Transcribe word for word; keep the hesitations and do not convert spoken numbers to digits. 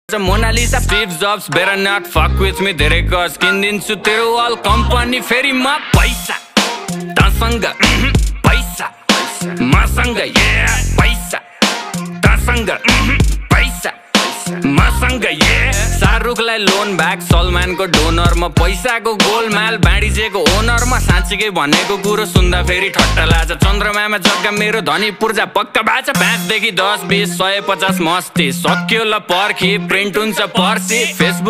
Mona Lisa Steve Jobs better not fuck with me धेरै गज किनिदिन्छु तेरो अल कम्पनी फेरि म पैसा तसँग पैसा मसँग yeah पैसा तसँग पैसा मसँग yeah शाहरुखलाई लोन ब्याक सलमानको डोनर म पैसाको गोलमाल बाँडिजेको ओनर म साँच्चीकै भनेको कुरो सुन्दा फेरि ठट्टा लाग्छ चन्द्रमामा जग्गा मेरो धनी पूर्जा पक्का बाचा पाँचदेखि दस बीस सय पचास मस्ती सक्यो ल पर्खी प्रिन्ट हुन्छ पर्सी फेसबुक